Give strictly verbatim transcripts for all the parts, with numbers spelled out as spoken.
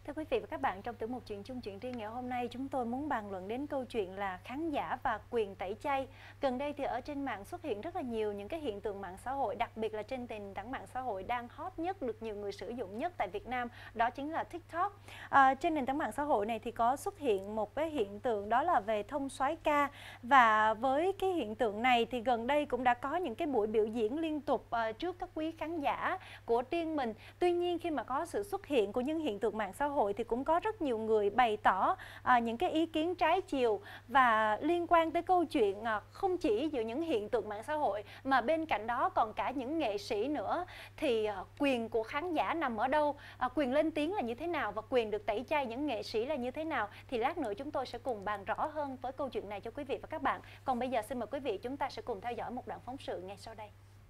Thưa quý vị và các bạn, trong tiểu mục Chuyện chung chuyện riêng ngày hôm nay, chúng tôi muốn bàn luận đến câu chuyện là khán giả và quyền tẩy chay. Gần đây thì ở trên mạng xuất hiện rất là nhiều những cái hiện tượng mạng xã hội, đặc biệt là trên nền tảng mạng xã hội đang hot nhất, được nhiều người sử dụng nhất tại Việt Nam, đó chính là TikTok. À, trên nền tảng mạng xã hội này thì có xuất hiện một cái hiện tượng đó là về thông soái ca, và với cái hiện tượng này thì gần đây cũng đã có những cái buổi biểu diễn liên tục uh, trước các quý khán giả của riêng mình. Tuy nhiên khi mà có sự xuất hiện của những hiện tượng mạng xã hội thì cũng có rất nhiều người bày tỏ à, những cái ý kiến trái chiều và liên quan tới câu chuyện à, không chỉ giữa những hiện tượng mạng xã hội mà bên cạnh đó còn cả những nghệ sĩ nữa. Thì à, quyền của khán giả nằm ở đâu, à, quyền lên tiếng là như thế nào và quyền được tẩy chay những nghệ sĩ là như thế nào, thì lát nữa chúng tôi sẽ cùng bàn rõ hơn với câu chuyện này cho quý vị và các bạn. Còn bây giờ xin mời quý vị chúng ta sẽ cùng theo dõi một đoạn phóng sự ngay sau đây.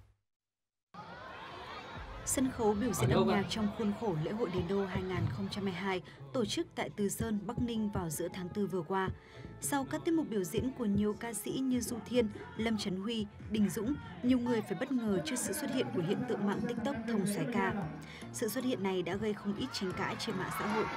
Sân khấu biểu diễn âm nhạc trong khuôn khổ lễ hội Đền Đô hai nghìn không trăm hai mươi hai tổ chức tại Từ Sơn, Bắc Ninh vào giữa tháng tư vừa qua. Sau các tiết mục biểu diễn của nhiều ca sĩ như Du Thiên, Lâm Trấn Huy, Đình Dũng, nhiều người phải bất ngờ trước sự xuất hiện của hiện tượng mạng TikTok thông soái ca. Sự xuất hiện này đã gây không ít tranh cãi trên mạng xã hội.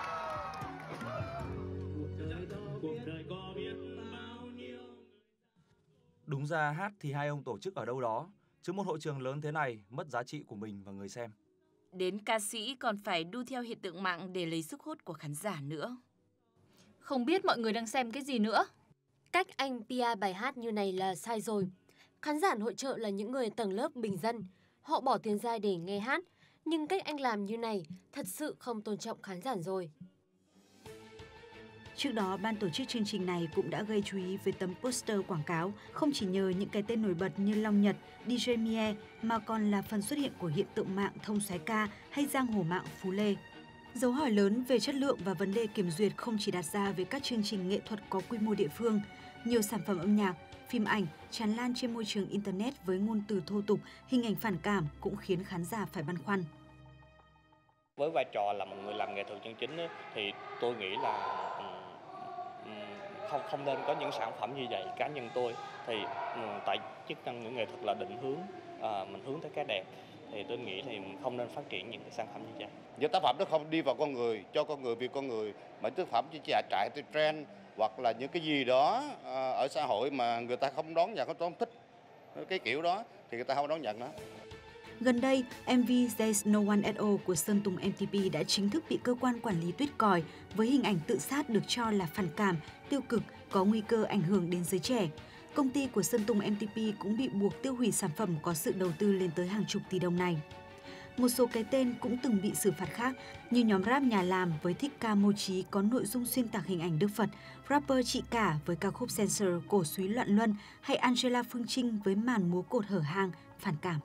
Đúng ra hát thì hai ông tổ chức ở đâu đó, chứ một hội trường lớn thế này mất giá trị của mình và người xem. Đến ca sĩ còn phải đu theo hiện tượng mạng để lấy sức hút của khán giả nữa. Không biết mọi người đang xem cái gì nữa. Cách anh pê e bài hát như này là sai rồi. Khán giả hội chợ là những người tầng lớp bình dân. Họ bỏ tiền ra để nghe hát. Nhưng cách anh làm như này thật sự không tôn trọng khán giả rồi. Trước đó, ban tổ chức chương trình này cũng đã gây chú ý với tấm poster quảng cáo không chỉ nhờ những cái tên nổi bật như Long Nhật, đê gi Mie mà còn là phần xuất hiện của hiện tượng mạng thông soái ca hay giang hồ mạng Phú Lê. Dấu hỏi lớn về chất lượng và vấn đề kiểm duyệt không chỉ đặt ra với các chương trình nghệ thuật có quy mô địa phương. Nhiều sản phẩm âm nhạc, phim ảnh tràn lan trên môi trường Internet với ngôn từ thô tục, hình ảnh phản cảm cũng khiến khán giả phải băn khoăn. Với vai trò là một người làm nghệ thuật chân chính ấy, thì tôi nghĩ là không không nên có những sản phẩm như vậy. Cá nhân tôi thì tại chức năng những nghệ thuật là định hướng, à, mình hướng tới cái đẹp, thì tôi nghĩ thì không nên phát triển những cái sản phẩm như vậy. Những tác phẩm nó không đi vào con người, cho con người vì con người, mà tác phẩm chỉ chạy chạy theo trend hoặc là những cái gì đó à, ở xã hội mà người ta không đón nhận, không thích cái kiểu đó thì người ta không đón nhận nó. Gần đây, em vê There's No One At All của Sơn Tùng em tê pê đã chính thức bị cơ quan quản lý tuyết còi với hình ảnh tự sát được cho là phản cảm, tiêu cực, có nguy cơ ảnh hưởng đến giới trẻ. Công ty của Sơn Tùng em tê pê cũng bị buộc tiêu hủy sản phẩm có sự đầu tư lên tới hàng chục tỷ đồng này. Một số cái tên cũng từng bị xử phạt khác như nhóm rap Nhà Làm với Thích Ca Mô Trí có nội dung xuyên tạc hình ảnh Đức Phật, rapper Chị Cả với ca khúc Censor cổ súy loạn luân hay Angela Phương Trinh với màn múa cột hở hang, phản cảm.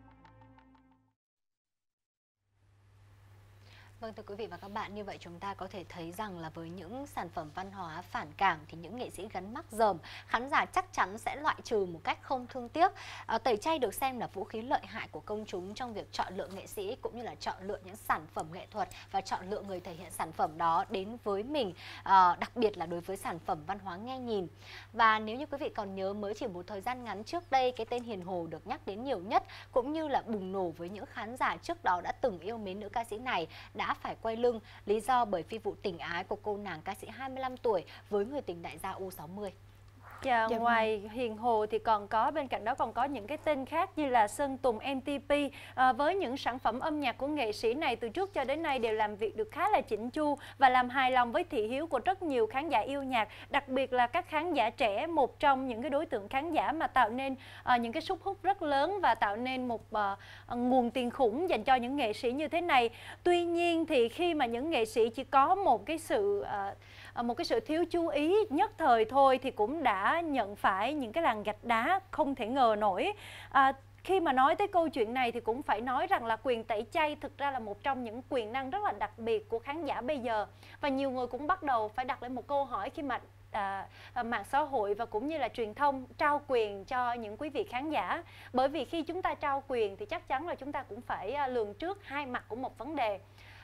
Vâng, thưa quý vị và các bạn, như vậy chúng ta có thể thấy rằng là với những sản phẩm văn hóa phản cảm thì những nghệ sĩ gắn mác dòm, khán giả chắc chắn sẽ loại trừ một cách không thương tiếc. À, tẩy chay được xem là vũ khí lợi hại của công chúng trong việc chọn lựa nghệ sĩ cũng như là chọn lựa những sản phẩm nghệ thuật và chọn lựa người thể hiện sản phẩm đó đến với mình, à, đặc biệt là đối với sản phẩm văn hóa nghe nhìn. Và nếu như quý vị còn nhớ, mới chỉ một thời gian ngắn trước đây, cái tên Hiền Hồ được nhắc đến nhiều nhất cũng như là bùng nổ với những khán giả trước đó đã từng yêu mến nữ ca sĩ này đã phải quay lưng, lý do bởi phi vụ tình ái của cô nàng ca sĩ hai mươi lăm tuổi với người tình đại gia U sáu mươi. Dạ, ngoài Hiền Hồ thì còn có, bên cạnh đó còn có những cái tên khác như là Sơn Tùng em tê pê. À, với những sản phẩm âm nhạc của nghệ sĩ này từ trước cho đến nay đều làm việc được khá là chỉnh chu và làm hài lòng với thị hiếu của rất nhiều khán giả yêu nhạc, đặc biệt là các khán giả trẻ, một trong những cái đối tượng khán giả mà tạo nên à, những cái sức hút rất lớn và tạo nên một à, nguồn tiền khủng dành cho những nghệ sĩ như thế này. Tuy nhiên thì khi mà những nghệ sĩ chỉ có một cái sự à, một cái sự thiếu chú ý nhất thời thôi thì cũng đã nhận phải những cái làn gạch đá không thể ngờ nổi. À, khi mà nói tới câu chuyện này thì cũng phải nói rằng là quyền tẩy chay thực ra là một trong những quyền năng rất là đặc biệt của khán giả bây giờ. Và nhiều người cũng bắt đầu phải đặt lên một câu hỏi khi mà À, à, mạng xã hội và cũng như là truyền thông trao quyền cho những quý vị khán giả. Bởi vì khi chúng ta trao quyền thì chắc chắn là chúng ta cũng phải à, lường trước hai mặt của một vấn đề.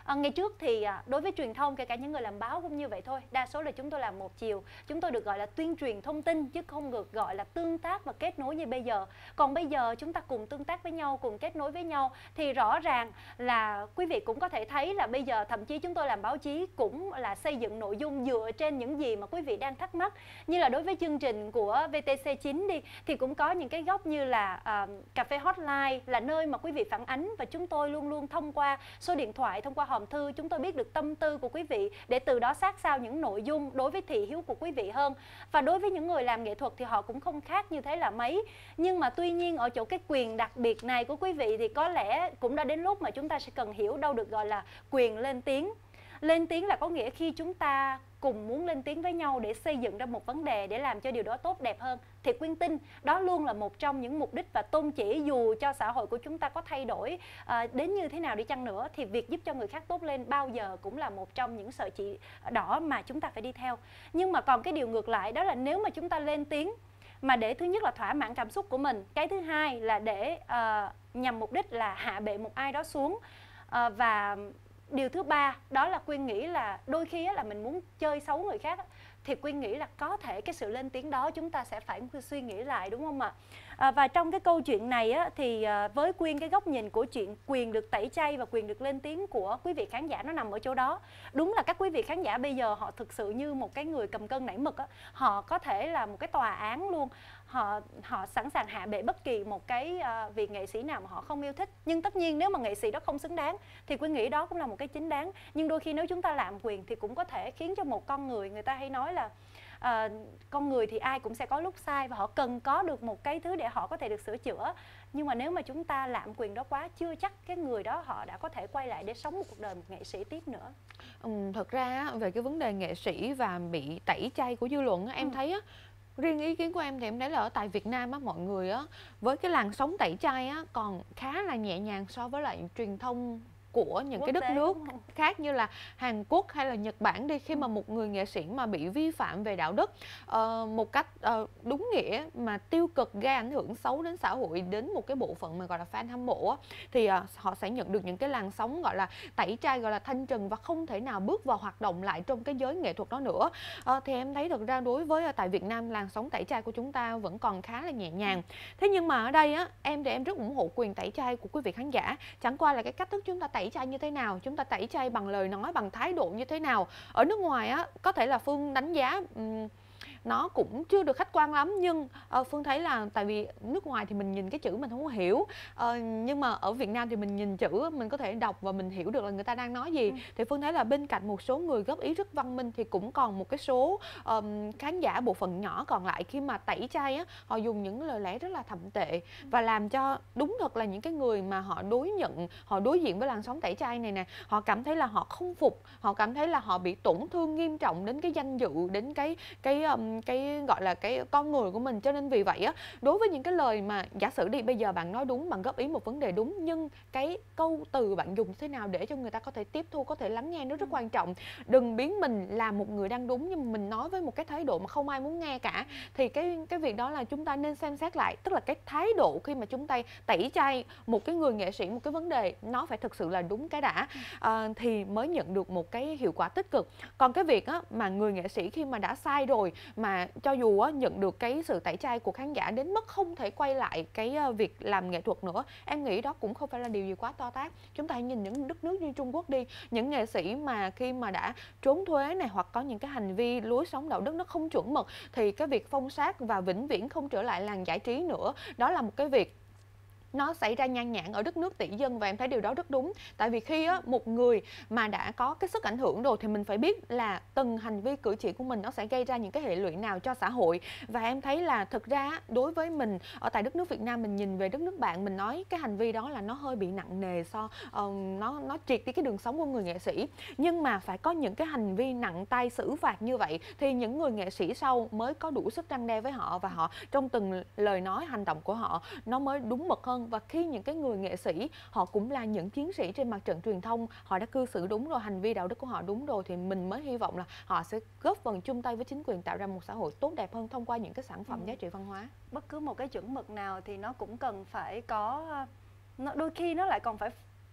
À, ngày trước thì à, đối với truyền thông, kể cả những người làm báo cũng như vậy thôi, đa số là chúng tôi làm một chiều, chúng tôi được gọi là tuyên truyền thông tin chứ không được gọi là tương tác và kết nối như bây giờ. Còn bây giờ chúng ta cùng tương tác với nhau, cùng kết nối với nhau thì rõ ràng là quý vị cũng có thể thấy là bây giờ thậm chí chúng tôi làm báo chí cũng là xây dựng nội dung dựa trên những gì mà quý vị đang thắc mắc. Như là đối với chương trình của vê tê xê chín đi thì cũng có những cái góc như là uh, cà phê hotline, là nơi mà quý vị phản ánh, và chúng tôi luôn luôn thông qua số điện thoại, thông qua hòm thư, chúng tôi biết được tâm tư của quý vị để từ đó sát sao những nội dung đối với thị hiếu của quý vị hơn. Và đối với những người làm nghệ thuật thì họ cũng không khác như thế là mấy. Nhưng mà tuy nhiên ở chỗ cái quyền đặc biệt này của quý vị thì có lẽ cũng đã đến lúc mà chúng ta sẽ cần hiểu đâu được gọi là quyền lên tiếng. Lên tiếng là có nghĩa khi chúng ta cùng muốn lên tiếng với nhau để xây dựng ra một vấn đề, để làm cho điều đó tốt đẹp hơn, thì Quyên tin đó luôn là một trong những mục đích và tôn chỉ. Dù cho xã hội của chúng ta có thay đổi à, đến như thế nào đi chăng nữa thì việc giúp cho người khác tốt lên bao giờ cũng là một trong những sợi chỉ đỏ mà chúng ta phải đi theo. Nhưng mà còn cái điều ngược lại đó là nếu mà chúng ta lên tiếng mà để thứ nhất là thỏa mãn cảm xúc của mình, cái thứ hai là để uh, nhằm mục đích là hạ bệ một ai đó xuống, uh, và điều thứ ba đó là Quyên nghĩ là đôi khi là mình muốn chơi xấu người khác thì Quyên nghĩ là có thể cái sự lên tiếng đó chúng ta sẽ phải suy nghĩ lại, đúng không ạ? À, và trong cái câu chuyện này á, thì à, với Quyên cái góc nhìn của chuyện quyền được tẩy chay và quyền được lên tiếng của quý vị khán giả nó nằm ở chỗ đó. Đúng là các quý vị khán giả bây giờ họ thực sự như một cái người cầm cân nảy mực á, họ có thể là một cái tòa án luôn. Họ họ sẵn sàng hạ bệ bất kỳ một cái uh, vị nghệ sĩ nào mà họ không yêu thích. Nhưng tất nhiên nếu mà nghệ sĩ đó không xứng đáng thì Quyên nghĩ đó cũng là một cái chính đáng. Nhưng đôi khi nếu chúng ta lạm quyền thì cũng có thể khiến cho một con người, người ta hay nói là uh, con người thì ai cũng sẽ có lúc sai và họ cần có được một cái thứ để họ có thể được sửa chữa. Nhưng mà nếu mà chúng ta lạm quyền đó quá, chưa chắc cái người đó họ đã có thể quay lại để sống một cuộc đời một nghệ sĩ tiếp nữa. Ừ, thật ra về cái vấn đề nghệ sĩ và bị tẩy chay của dư luận em ừ. thấy á, riêng ý kiến của em thì em thấy là ở tại Việt Nam á, mọi người á với cái làn sóng tẩy chay á còn khá là nhẹ nhàng so với lại truyền thông của những Quốc cái đất tế, nước khác như là Hàn Quốc hay là Nhật Bản đi. Khi mà một người nghệ sĩ mà bị vi phạm về đạo đức uh, một cách uh, đúng nghĩa mà tiêu cực, gây ảnh hưởng xấu đến xã hội, đến một cái bộ phận mà gọi là fan hâm mộ á, thì uh, họ sẽ nhận được những cái làn sóng gọi là tẩy chay, gọi là thanh trừng và không thể nào bước vào hoạt động lại trong cái giới nghệ thuật đó nữa. Uh, thì em thấy thực ra đối với uh, tại Việt Nam làn sóng tẩy chay của chúng ta vẫn còn khá là nhẹ nhàng. Thế nhưng mà ở đây á, em thì em rất ủng hộ quyền tẩy chay của quý vị khán giả. Chẳng qua là cái cách thức chúng ta tẩy chay như thế nào, chúng ta tẩy chay bằng lời nói, bằng thái độ như thế nào. Ở nước ngoài á, có thể là Phương đánh giá um, nó cũng chưa được khách quan lắm, nhưng uh, Phương thấy là tại vì nước ngoài thì mình nhìn cái chữ mình không có hiểu, uh, nhưng mà ở Việt Nam thì mình nhìn chữ mình có thể đọc và mình hiểu được là người ta đang nói gì. ừ. Thì Phương thấy là bên cạnh một số người góp ý rất văn minh thì cũng còn một cái số um, khán giả, bộ phận nhỏ còn lại khi mà tẩy chay á, họ dùng những lời lẽ rất là thậm tệ và làm cho đúng thật là những cái người mà họ đối nhận, họ đối diện với làn sóng tẩy chay này nè, họ cảm thấy là họ không phục, họ cảm thấy là họ bị tổn thương nghiêm trọng đến cái danh dự, đến cái cái um, cái gọi là cái con người của mình. Cho nên vì vậy á, đối với những cái lời mà giả sử đi bây giờ bạn nói đúng, bạn góp ý một vấn đề đúng, nhưng cái câu từ bạn dùng thế nào để cho người ta có thể tiếp thu, có thể lắng nghe nó rất quan trọng. Đừng biến mình là một người đang đúng nhưng mình nói với một cái thái độ mà không ai muốn nghe cả. Thì cái cái việc đó là chúng ta nên xem xét lại, tức là cái thái độ khi mà chúng ta tẩy chay một cái người nghệ sĩ, một cái vấn đề nó phải thực sự là đúng cái đã, à, thì mới nhận được một cái hiệu quả tích cực. Còn cái việc á, mà người nghệ sĩ khi mà đã sai rồi mà cho dù á, nhận được cái sự tẩy chay của khán giả đến mức không thể quay lại cái uh, việc làm nghệ thuật nữa, em nghĩ đó cũng không phải là điều gì quá to tát. Chúng ta hãy nhìn những đất nước như Trung Quốc đi, những nghệ sĩ mà khi mà đã trốn thuế này hoặc có những cái hành vi lối sống đạo đức nó không chuẩn mực thì cái việc phong sát và vĩnh viễn không trở lại làng giải trí nữa, đó là một cái việc nó xảy ra nhan nhản ở đất nước tỷ dân và em thấy điều đó rất đúng. Tại vì khi á, một người mà đã có cái sức ảnh hưởng rồi thì mình phải biết là từng hành vi cử chỉ của mình nó sẽ gây ra những cái hệ lụy nào cho xã hội. Và em thấy là thực ra đối với mình ở tại đất nước Việt Nam, mình nhìn về đất nước bạn, mình nói cái hành vi đó là nó hơi bị nặng nề, so uh, nó nó triệt đi cái đường sống của người nghệ sĩ. Nhưng mà phải có những cái hành vi nặng tay xử phạt như vậy thì những người nghệ sĩ sau mới có đủ sức răn đe với họ, và họ trong từng lời nói hành động của họ nó mới đúng mực hơn. Và khi những cái người nghệ sĩ họ cũng là những chiến sĩ trên mặt trận truyền thông, họ đã cư xử đúng rồi, hành vi đạo đức của họ đúng rồi, thì mình mới hy vọng là họ sẽ góp phần chung tay với chính quyền tạo ra một xã hội tốt đẹp hơn thông qua những cái sản phẩm ừ. giá trị văn hóa. Bất cứ một cái chuẩn mực nào thì nó cũng cần phải có, nó đôi khi nó lại còn phải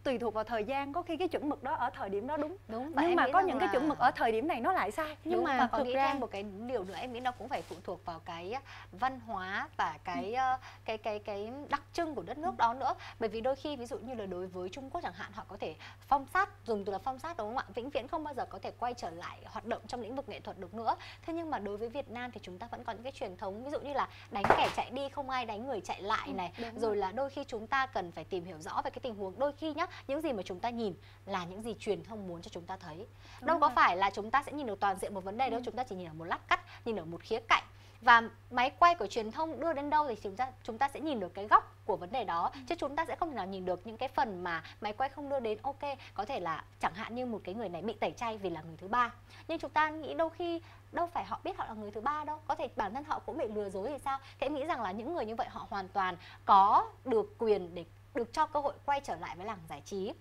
tùy thuộc vào thời gian, có khi cái chuẩn mực đó ở thời điểm đó đúng, đúng và nhưng em mà nghĩ có rằng những cái là- chuẩn mực ở thời điểm này nó lại sai. Nhưng Đúng, mà và còn thực nghĩ ra- thêm một cái điều nữa, em nghĩ nó cũng phải phụ thuộc vào cái văn hóa và cái ờ, cái cái cái đặc trưng của đất nước đó nữa. Bởi vì đôi khi ví dụ như là đối với Trung Quốc chẳng hạn, họ có thể phong sát, dùng từ là phong sát đúng không ạ, vĩnh viễn không bao giờ có thể quay trở lại hoạt động trong lĩnh vực nghệ thuật được nữa. Thế nhưng mà đối với Việt Nam thì chúng ta vẫn có những cái truyền thống, ví dụ như là đánh kẻ chạy đi không ai đánh người chạy lại này, đúng rồi là đôi khi chúng ta cần phải tìm hiểu rõ về cái tình huống. Đôi khi nhá, những gì mà chúng ta nhìn là những gì truyền thông muốn cho chúng ta thấy. Đúng Đâu có rồi. phải là chúng ta sẽ nhìn được toàn diện một vấn đề đâu, chúng ta chỉ nhìn ở một lát cắt, nhìn ở một khía cạnh. Và máy quay của truyền thông đưa đến đâu thì chúng ta chúng ta sẽ nhìn được cái góc của vấn đề đó, chứ chúng ta sẽ không thể nào nhìn được những cái phần mà máy quay không đưa đến. Ok, có thể là chẳng hạn như một cái người này bị tẩy chay vì là người thứ ba, nhưng chúng ta nghĩ đôi khi đâu phải họ biết họ là người thứ ba đâu, có thể bản thân họ cũng bị lừa dối thì sao. Thế em nghĩ rằng là những người như vậy họ hoàn toàn có được quyền để được cho cơ hội quay trở lại với làng giải trí.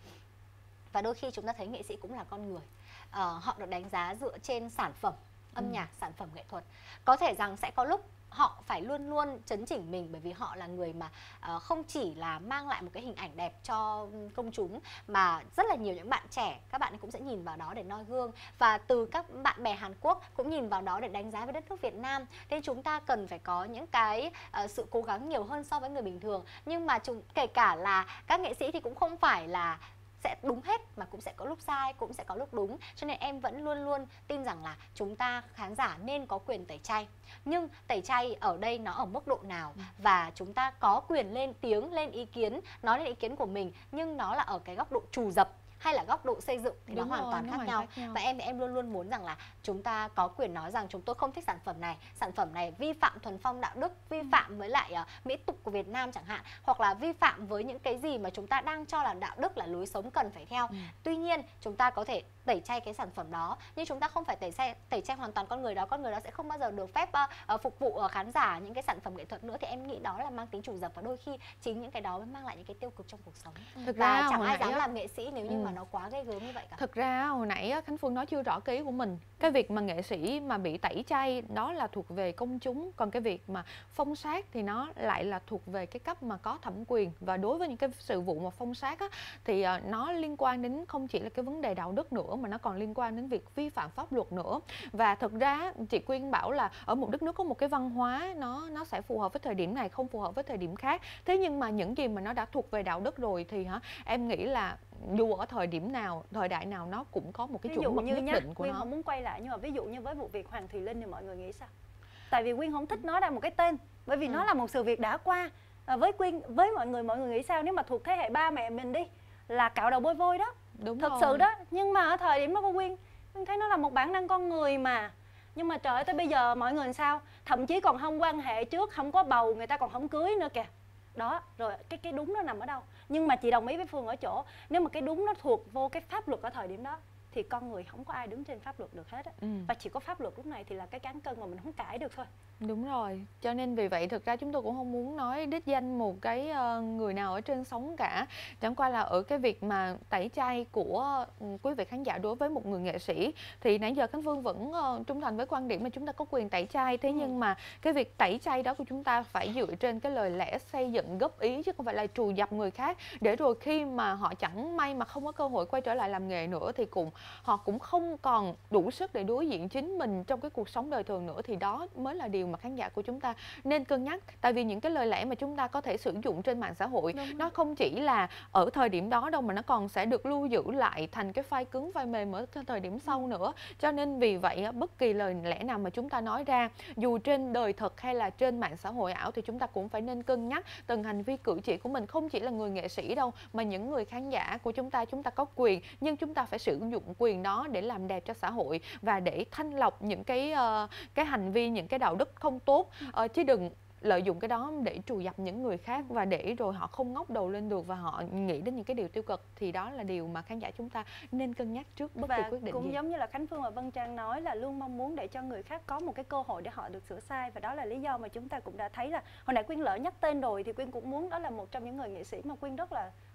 Và đôi khi chúng ta thấy nghệ sĩ cũng là con người, ờ, họ được đánh giá dựa trên sản phẩm âm Ừ. nhạc, sản phẩm nghệ thuật. Có thể rằng sẽ có lúc họ phải luôn luôn chấn chỉnh mình, bởi vì họ là người mà uh, không chỉ là mang lại một cái hình ảnh đẹp cho công chúng, mà rất là nhiều những bạn trẻ, các bạn cũng sẽ nhìn vào đó để noi gương. Và từ các bạn bè Hàn Quốc cũng nhìn vào đó để đánh giá về đất nước Việt Nam. Nên chúng ta cần phải có những cái uh, sự cố gắng nhiều hơn so với người bình thường. Nhưng mà chúng, kể cả là các nghệ sĩ thì cũng không phải là sẽ đúng hết, mà cũng sẽ có lúc sai, cũng sẽ có lúc đúng. Cho nên em vẫn luôn luôn tin rằng là chúng ta khán giả nên có quyền tẩy chay. Nhưng tẩy chay ở đây nó ở mức độ nào, và chúng ta có quyền lên tiếng, lên ý kiến, nói lên ý kiến của mình, nhưng nó là ở cái góc độ trù dập hay là góc độ xây dựng thì Đúng nó hoàn rồi, toàn nó khác hoàn nhau. khác nhau. Và em thì em luôn luôn muốn rằng là chúng ta có quyền nói rằng chúng tôi không thích sản phẩm này, sản phẩm này vi phạm thuần phong đạo đức, vi phạm với lại uh, mỹ tục của Việt Nam chẳng hạn, hoặc là vi phạm với những cái gì mà chúng ta đang cho là đạo đức, là lối sống cần phải theo. Ừ. Tuy nhiên chúng ta có thể tẩy chay cái sản phẩm đó, nhưng chúng ta không phải tẩy chay tẩy chay hoàn toàn con người đó. Con người đó sẽ không bao giờ được phép uh, uh, phục vụ uh, khán giả những cái sản phẩm nghệ thuật nữa. Thì em nghĩ đó là mang tính chủ dập, và đôi khi chính những cái đó mới mang lại những cái tiêu cực trong cuộc sống. Thực Và ra chẳng hồi ai nãy dám á- làm nghệ sĩ nếu như Ừ. mà nó quá ghê gớm như vậy cả. Thực ra hồi nãy á, Khánh Phương nói chưa rõ cái ý của mình. Cái việc mà nghệ sĩ mà bị tẩy chay đó là thuộc về công chúng, còn cái việc mà phong sát thì nó lại là thuộc về cái cấp mà có thẩm quyền. Và đối với những cái sự vụ mà phong sát á, thì uh, nó liên quan đến không chỉ là cái vấn đề đạo đức nữa, mà nó còn liên quan đến việc vi phạm pháp luật nữa. Và thực ra chị Quyên bảo là ở một đất nước có một cái văn hóa nó nó sẽ phù hợp với thời điểm này, không phù hợp với thời điểm khác. Thế nhưng mà những gì mà nó đã thuộc về đạo đức rồi thì hả, em nghĩ là dù ở thời điểm nào, thời đại nào nó cũng có một cái Ví dụ chuẩn mực như nhất nhá, định của Quyên nó. không muốn quay lại, nhưng mà ví dụ như với vụ việc Hoàng Thùy Linh thì mọi người nghĩ sao? Tại vì Quyên không thích nói ra một cái tên, bởi vì Ừ. nó là một sự việc đã qua. À, với Quyên, với mọi người, mọi người nghĩ sao nếu mà thuộc thế hệ ba mẹ mình đi, là cạo đầu bôi vôi đó, Đúng thật rồi. sự đó. Nhưng mà ở thời điểm đó của Quyên, Quyên thấy nó là một bản năng con người mà. Nhưng mà trời ơi, tới bây giờ mọi người sao? Thậm chí còn không quan hệ trước, không có bầu, người ta còn không cưới nữa kìa. Đó, rồi cái cái đúng nó nằm ở đâu? Nhưng mà chị đồng ý với Phương ở chỗ, nếu mà cái đúng nó thuộc vô cái pháp luật ở thời điểm đó, thì con người không có ai đứng trên pháp luật được hết á. Ừ. Và chỉ có pháp luật lúc này thì là cái cán cân mà mình không cãi được thôi. Đúng rồi, cho nên vì vậy thực ra chúng tôi cũng không muốn nói đích danh một cái uh, người nào ở trên sóng cả. Chẳng qua là ở cái việc mà tẩy chay của uh, quý vị khán giả đối với một người nghệ sĩ, thì nãy giờ Khánh Phương vẫn uh, trung thành với quan điểm mà chúng ta có quyền tẩy chay. Thế Ừ. nhưng mà cái việc tẩy chay đó của chúng ta phải dựa trên cái lời lẽ xây dựng góp ý, chứ không phải là trù dập người khác, để rồi khi mà họ chẳng may mà không có cơ hội quay trở lại làm nghề nữa, thì cũng họ cũng không còn đủ sức để đối diện chính mình trong cái cuộc sống đời thường nữa. Thì đó mới là điều mà khán giả của chúng ta nên cân nhắc. Tại vì những cái lời lẽ mà chúng ta có thể sử dụng trên mạng xã hội, Đúng nó không chỉ là ở thời điểm đó đâu, mà nó còn sẽ được lưu giữ lại thành cái file cứng, file mềm ở thời điểm sau nữa. Cho nên vì vậy bất kỳ lời lẽ nào mà chúng ta nói ra, dù trên đời thật hay là trên mạng xã hội ảo, thì chúng ta cũng phải nên cân nhắc từng hành vi cử chỉ của mình. Không chỉ là người nghệ sĩ đâu, mà những người khán giả của chúng ta, chúng ta có quyền, nhưng chúng ta phải sử dụng quyền đó để làm đẹp cho xã hội, và để thanh lọc những cái uh, cái hành vi, những cái đạo đức không tốt, uh, chứ đừng lợi dụng cái đó để trù dập những người khác, và để rồi họ không ngóc đầu lên được và họ nghĩ đến những cái điều tiêu cực. Thì đó là điều mà khán giả chúng ta nên cân nhắc trước bất kỳ Và quyết định cũng gì. giống như là Khánh Phương và Vân Trang nói, là luôn mong muốn để cho người khác có một cái cơ hội để họ được sửa sai. Và đó là lý do mà chúng ta cũng đã thấy là hồi nãy Quyên lỡ nhắc tên rồi, thì Quyên cũng muốn đó là một trong những người nghệ sĩ mà Quyên rất là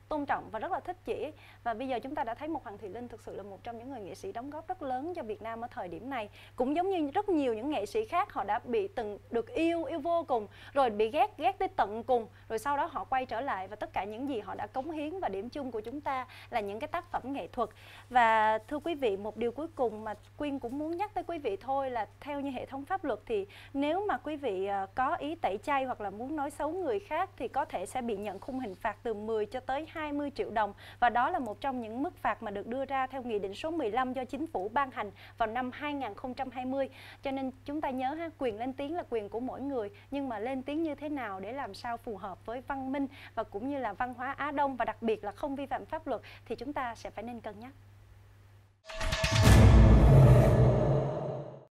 tôn trọng và rất là thích chị. Và bây giờ chúng ta đã thấy một Hoàng Thùy Linh thực sự là một trong những người nghệ sĩ đóng góp rất lớn cho Việt Nam ở thời điểm này. Cũng giống như rất nhiều những nghệ sĩ khác, họ đã bị từng được yêu, yêu vô cùng, rồi bị ghét, ghét tới tận cùng, rồi sau đó họ quay trở lại, và tất cả những gì họ đã cống hiến, và điểm chung của chúng ta là những cái tác phẩm nghệ thuật. Và thưa quý vị, một điều cuối cùng mà Quyên cũng muốn nhắc tới quý vị thôi là theo như hệ thống pháp luật thì nếu mà quý vị có ý tẩy chay hoặc là muốn nói xấu người khác thì có thể sẽ bị nhận khung hình phạt từ mười cho tới hai mươi triệu đồng, và đó là một trong những mức phạt mà được đưa ra theo Nghị định số mười lăm do Chính phủ ban hành vào năm hai nghìn không trăm hai mươi. Cho nên chúng ta nhớ ha, quyền lên tiếng là quyền của mỗi người, nhưng mà lên tiếng như thế nào để làm sao phù hợp với văn minh và cũng như là văn hóa Á Đông, và đặc biệt là không vi phạm pháp luật thì chúng ta sẽ phải nên cân nhắc.